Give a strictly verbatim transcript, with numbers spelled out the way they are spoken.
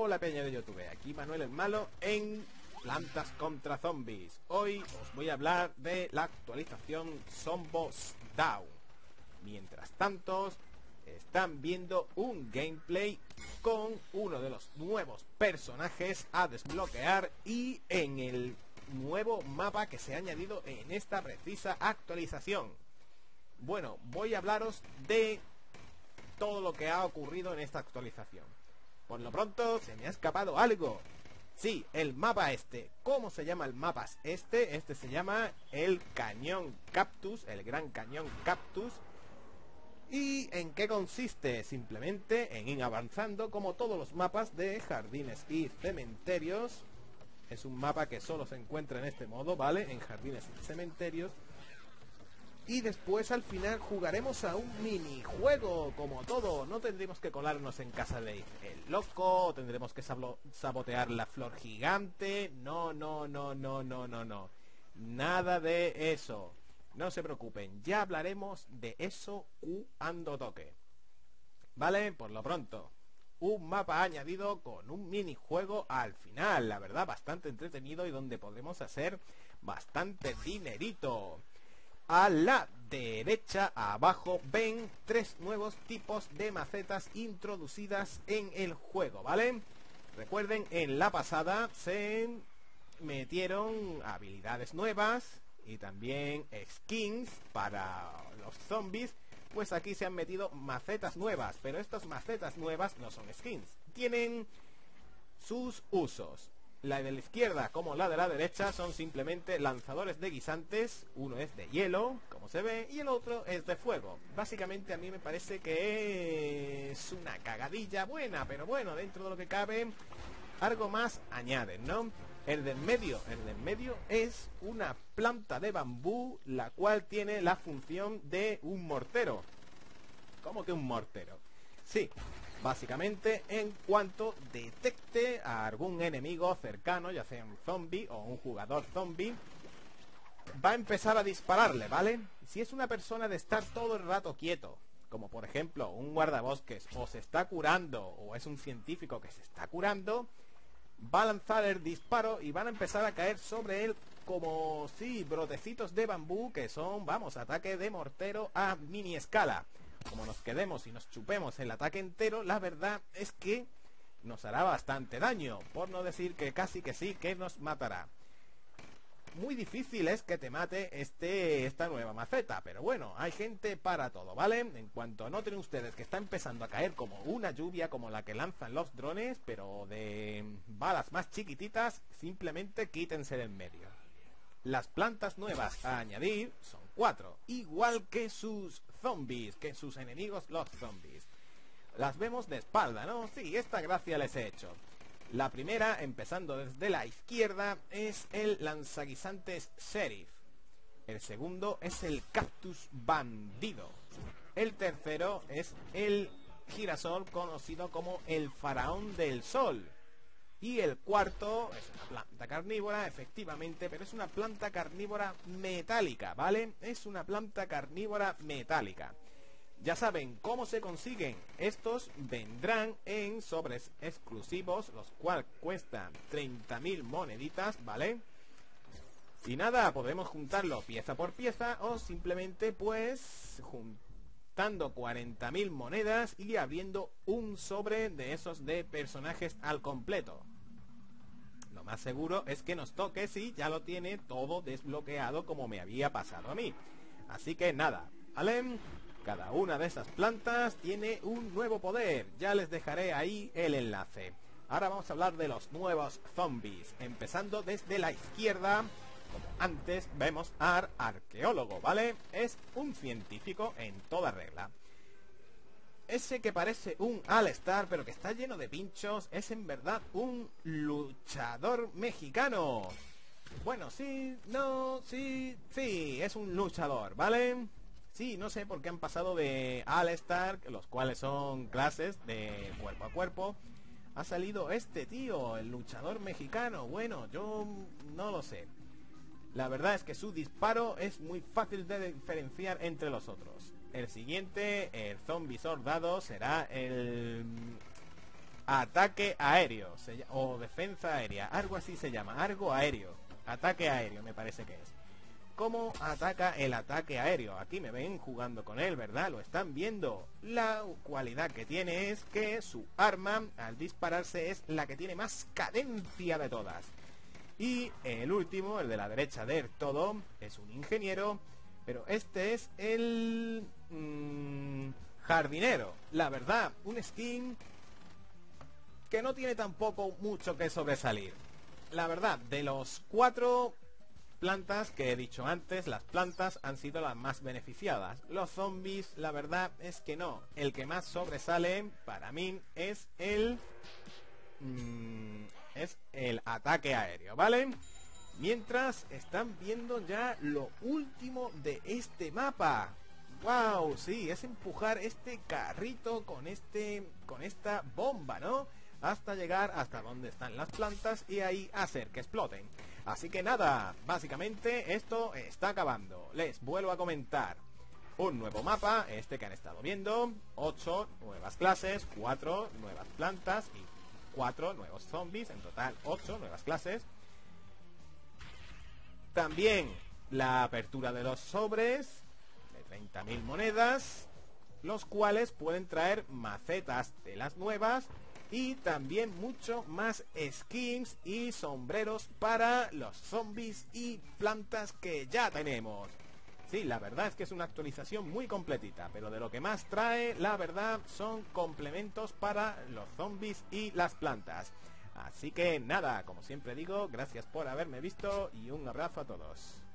Hola peña de YouTube, aquí Manuel el Malo en Plantas contra Zombies. Hoy os voy a hablar de la actualización Zombo's Down. Mientras tanto, están viendo un gameplay con uno de los nuevos personajes a desbloquear y en el nuevo mapa que se ha añadido en esta precisa actualización. Bueno, voy a hablaros de todo lo que ha ocurrido en esta actualización. Por lo pronto, se me ha escapado algo. Sí, el mapa este. ¿Cómo se llama el mapa este? Este se llama el Cañón Cactus, el Gran Cañón Cactus. ¿Y en qué consiste? Simplemente en ir avanzando como todos los mapas de jardines y cementerios. Es un mapa que solo se encuentra en este modo, ¿vale? En jardines y cementerios. Y después al final jugaremos a un minijuego, como todo. No tendremos que colarnos en casa de el loco, tendremos que sabotear la flor gigante. No, no, no, no, no, no, no. Nada de eso. No se preocupen, ya hablaremos de eso cuando toque. Vale, por lo pronto, un mapa añadido con un minijuego al final. La verdad, bastante entretenido y donde podremos hacer bastante dinerito. A la derecha, abajo, ven tres nuevos tipos de macetas introducidas en el juego, ¿vale? Recuerden, en la pasada se metieron habilidades nuevas y también skins para los zombies. Pues aquí se han metido macetas nuevas, pero estas macetas nuevas no son skins, tienen sus usos. La de la izquierda como la de la derecha son simplemente lanzadores de guisantes. Uno es de hielo, como se ve, y el otro es de fuego. Básicamente a mí me parece que es una cagadilla buena, pero bueno, dentro de lo que cabe, algo más añaden, ¿no? El del medio, el del medio es una planta de bambú, la cual tiene la función de un mortero. ¿Cómo que un mortero? Sí, básicamente en cuanto detecte a algún enemigo cercano, ya sea un zombie o un jugador zombie, va a empezar a dispararle, ¿vale? Si es una persona de estar todo el rato quieto, como por ejemplo un guardabosques, o se está curando, o es un científico que se está curando, va a lanzar el disparo y van a empezar a caer sobre él como, sí, brotecitos de bambú que son, vamos, ataque de mortero a mini escala. Como nos quedemos y nos chupemos el ataque entero, la verdad es que nos hará bastante daño, por no decir que casi que sí, que nos matará. Muy difícil es que te mate este esta nueva maceta, pero bueno, hay gente para todo, ¿vale? En cuanto noten ustedes que está empezando a caer como una lluvia, como la que lanzan los drones, pero de balas más chiquititas, simplemente quítense del medio. Las plantas nuevas a añadir son cuatro, igual que sus zombies, que sus enemigos los zombies. Las vemos de espalda, ¿no? Sí, esta gracia les he hecho. La primera, empezando desde la izquierda, es el lanzaguisantes Sheriff. El segundo es el cactus bandido. El tercero es el girasol conocido como el faraón del sol. Y el cuarto es una planta carnívora, efectivamente, pero es una planta carnívora metálica, ¿vale? Es una planta carnívora metálica. Ya saben cómo se consiguen. Estos vendrán en sobres exclusivos, los cuales cuestan treinta mil moneditas, ¿vale? Y nada, podemos juntarlo pieza por pieza o simplemente pues juntando cuarenta mil monedas y abriendo un sobre de esos de personajes al completo. Lo más seguro es que nos toque si ya lo tiene todo desbloqueado como me había pasado a mí. Así que nada, ¿vale? Cada una de esas plantas tiene un nuevo poder. Ya les dejaré ahí el enlace. Ahora vamos a hablar de los nuevos zombies. Empezando desde la izquierda. Como antes vemos al arqueólogo, ¿vale? Es un científico en toda regla. Ese que parece un All-Star pero que está lleno de pinchos es en verdad un luchador mexicano. Bueno, sí, no, sí, sí, es un luchador, ¿vale? Sí, no sé por qué han pasado de All-Star, los cuales son clases de cuerpo a cuerpo. Ha salido este tío, el luchador mexicano. Bueno, yo no lo sé. La verdad es que su disparo es muy fácil de diferenciar entre los otros. El siguiente, el zombie soldado, será el ataque aéreo se ll- o defensa aérea, algo así se llama, algo aéreo, ataque aéreo me parece que es. ¿Cómo ataca el ataque aéreo? Aquí me ven jugando con él, ¿verdad? Lo están viendo. La cualidad que tiene es que su arma al dispararse es la que tiene más cadencia de todas. Y el último, el de la derecha del todo, es un ingeniero, pero este es el mmm, jardinero. La verdad, un skin que no tiene tampoco mucho que sobresalir. La verdad, de los cuatro plantas que he dicho antes, las plantas han sido las más beneficiadas. Los zombies, la verdad es que no. El que más sobresale para mí es el mmm, es el ataque aéreo, ¿vale? Mientras están viendo ya lo último de este mapa. ¡Wow! Sí, es empujar este carrito con este con esta bomba, ¿no? Hasta llegar hasta donde están las plantas y ahí hacer que exploten. Así que nada, básicamente esto está acabando. Les vuelvo a comentar. Un nuevo mapa, este que han estado viendo, ocho nuevas clases, cuatro nuevas plantas y cuatro nuevos zombies, en total ocho nuevas clases. También la apertura de los sobres de treinta mil monedas, los cuales pueden traer macetas de las nuevas y también mucho más skins y sombreros para los zombies y plantas que ya tenemos. Sí, la verdad es que es una actualización muy completita, pero de lo que más trae, la verdad, son complementos para los zombies y las plantas. Así que nada, como siempre digo, gracias por haberme visto y un abrazo a todos.